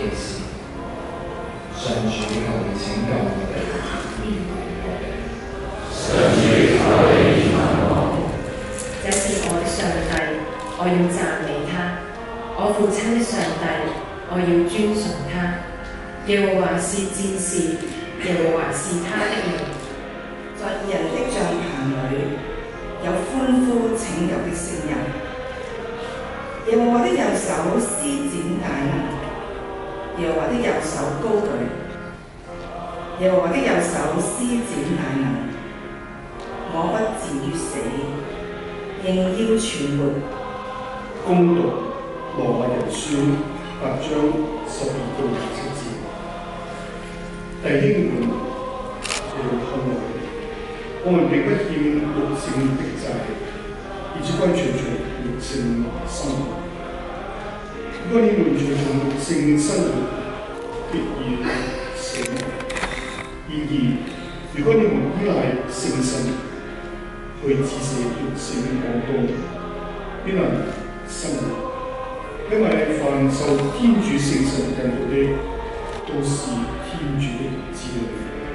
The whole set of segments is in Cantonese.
的事。上主求你拯救我哋，憐憫我哋。上主求你憐憫我。 這是我的上帝，我要讚美他；我父親的上帝，我要尊崇他。耶和華是戰士，耶和華是他的名。 在人的帳棚裏有歡呼拯救的聲音。耶和華的右手施展大能，耶和華的右手高舉，耶和華的右手施展大能，我不至於死，仍要存活。 恭讀羅馬人書8章12到17節。弟兄們，你們看來，我們並不欠肉性的債，而只歸隨從肉性生活。如果你們隨從肉性生活，必然死亡；然而，如果你們依賴聖神去治死肉性惡道，必能生活。因為凡受天主聖神引導的，都是天主的子女。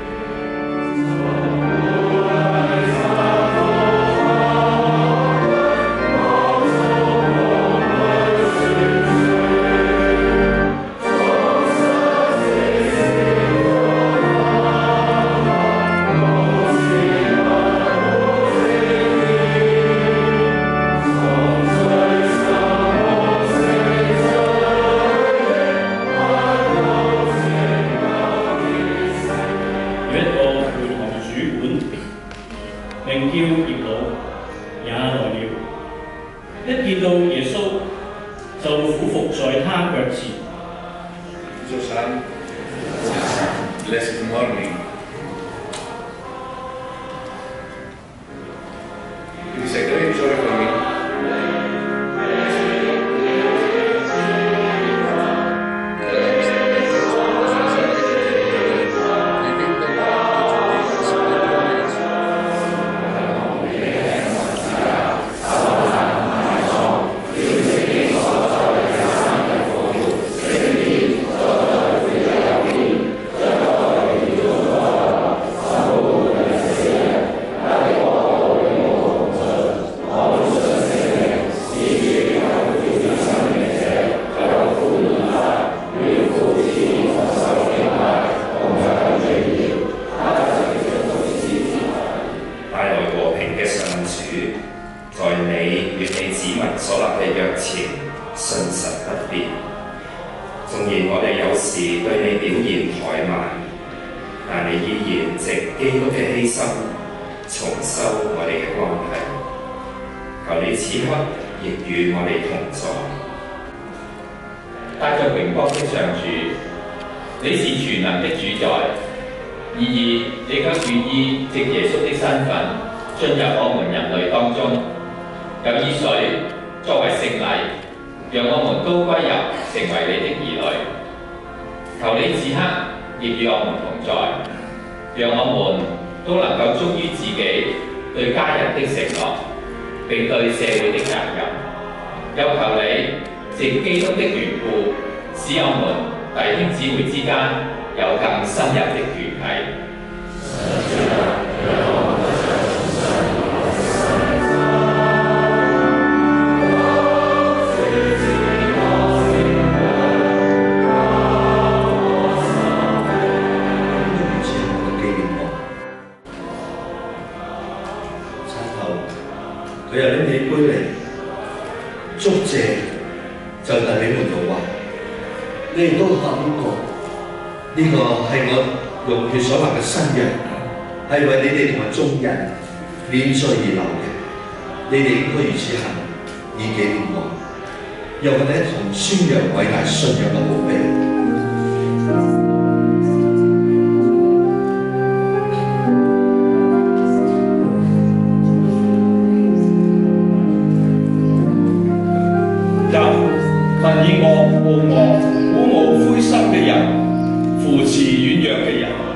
Blessed morning. It is a great joy for me. 以惡報我，鼓舞灰心嘅人，扶持軟弱嘅人。